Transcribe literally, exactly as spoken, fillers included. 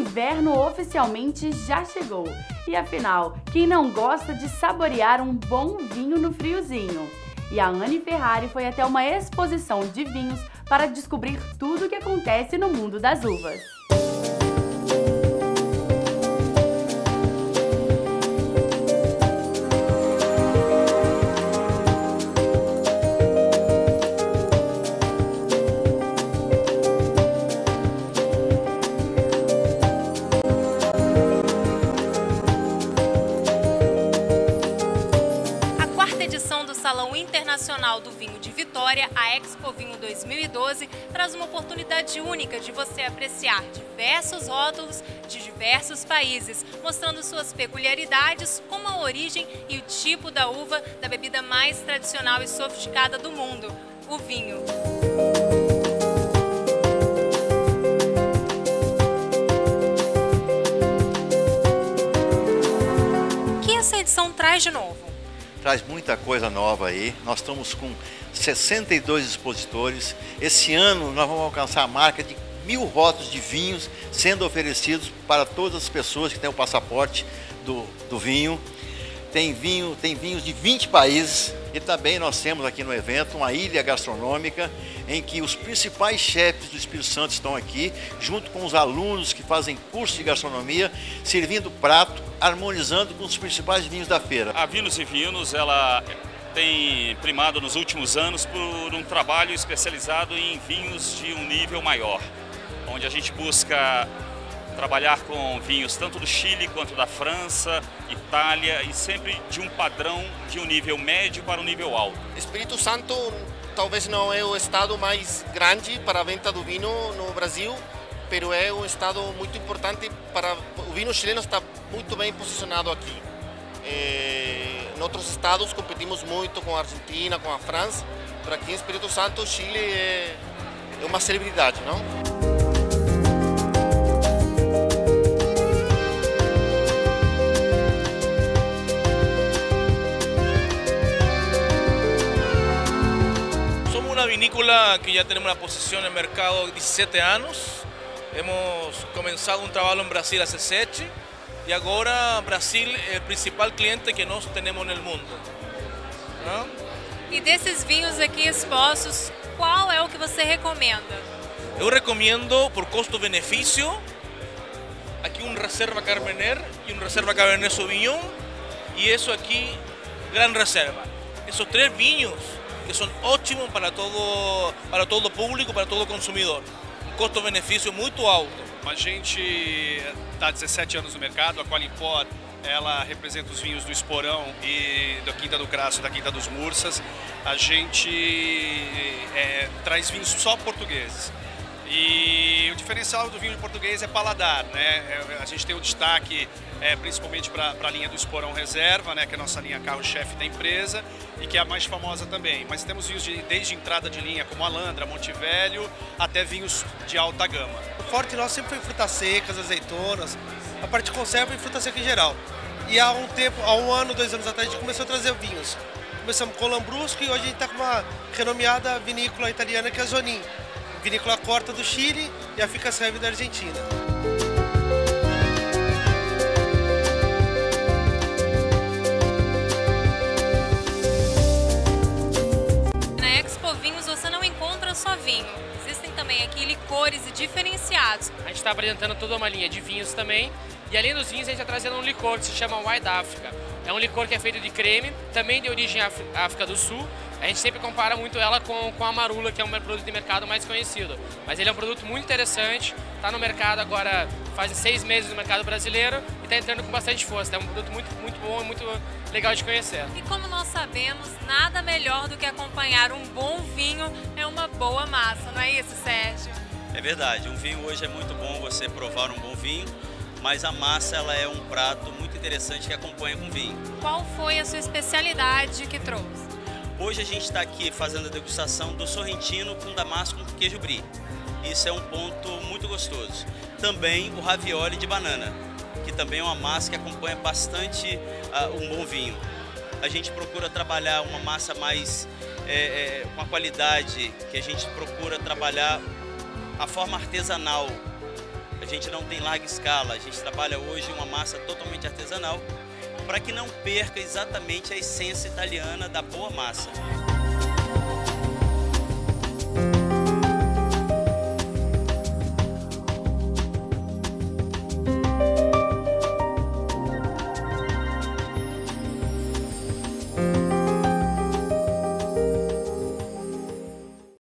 inverno oficialmente já chegou. E afinal, quem não gosta de saborear um bom vinho no friozinho? E a Anne Ferrari foi até uma exposição de vinhos para descobrir tudo o que acontece no mundo das uvas. Salão Internacional do Vinho de Vitória, a Expo Vinho dois mil e doze, traz uma oportunidade única de você apreciar diversos rótulos de diversos países, mostrando suas peculiaridades, como a origem e o tipo da uva da bebida mais tradicional e sofisticada do mundo, o vinho. O que essa edição traz de novo? Traz muita coisa nova aí. Nós estamos com sessenta e dois expositores. Esse ano nós vamos alcançar a marca de mil rótulos de vinhos sendo oferecidos para todas as pessoas que têm o passaporte do, do vinho. Tem vinho, tem vinhos de vinte países e também nós temos aqui no evento uma ilha gastronômica em que os principais chefes do Espírito Santo estão aqui, junto com os alunos que fazem curso de gastronomia, servindo prato, harmonizando com os principais vinhos da feira. A Vinos e Vinhos, ela tem primado nos últimos anos por um trabalho especializado em vinhos de um nível maior, onde a gente busca trabalhar com vinhos tanto do Chile quanto da França, Itália, e sempre de um padrão de um nível médio para um nível alto. Espírito Santo talvez não é o estado mais grande para a venda do vinho no Brasil, mas é um estado muito importante para o vinho chileno, está muito bem posicionado aqui. É, em outros estados competimos muito com a Argentina, com a França, mas aqui em Espírito Santo o Chile é, é uma celebridade, não? Una vinícola que ya tenemos una posición en el mercado de diecisiete años. Hemos comenzado un trabajo en Brasil hace siete y ahora Brasil es el principal cliente que nós tenemos en el mundo. ¿No? E desses vinhos aqui expostos, qual é o que você recomenda? Eu recomendo por custo-benefício aqui um Reserva Carmener e um Reserva Cabernet Sauvignon e isso aqui Gran Reserva. Esses três vinhos que são ótimos para todo, para todo público, para todo consumidor. Um custo-benefício muito alto. A gente está há dezessete anos no mercado, a Qualimport, ela representa os vinhos do Esporão e da Quinta do Crasso e da Quinta dos Mursas. A gente é, traz vinhos só portugueses. E o diferencial do vinho português é paladar, né? A gente tem o destaque é, principalmente para a linha do Esporão Reserva, né? Que é a nossa linha carro-chefe da empresa e que é a mais famosa também. Mas temos vinhos de, desde entrada de linha como Alandra, Montevelho, até vinhos de alta gama. O forte nosso sempre foi frutas secas, azeitonas, a parte de conserva e fruta seca em geral. E há um tempo, há um ano, dois anos atrás, a gente começou a trazer vinhos. Começamos com o Lambrusco e hoje a gente está com uma renomeada vinícola italiana que é a Zonin. Vinícola Corta do Chile e a Ficasserve da Argentina. Na Expo Vinhos você não encontra só vinho, existem também aqui licores e diferenciados. A gente está apresentando toda uma linha de vinhos também e além dos vinhos a gente está trazendo um licor que se chama White Africa. É um licor que é feito de creme, também de origem África do Sul. A gente sempre compara muito ela com, com a Marula, que é um produto de mercado mais conhecido. Mas ele é um produto muito interessante, está no mercado agora faz seis meses no mercado brasileiro e está entrando com bastante força. É um produto muito, muito bom e muito legal de conhecer. E como nós sabemos, nada melhor do que acompanhar um bom vinho é uma boa massa, não é isso, Sérgio? É verdade, um vinho hoje é muito bom você provar um bom vinho, mas a massa ela é um prato muito interessante que acompanha com vinho. Qual foi a sua especialidade que trouxe? Hoje a gente está aqui fazendo a degustação do sorrentino com damasco com queijo brie. Isso é um ponto muito gostoso. Também o ravioli de banana, que também é uma massa que acompanha bastante uh, um bom vinho. A gente procura trabalhar uma massa mais é, é, com a qualidade que a gente procura trabalhar a forma artesanal. a gente não tem larga escala, a gente trabalha hoje uma massa totalmente artesanal, para que não perca exatamente a essência italiana da boa massa.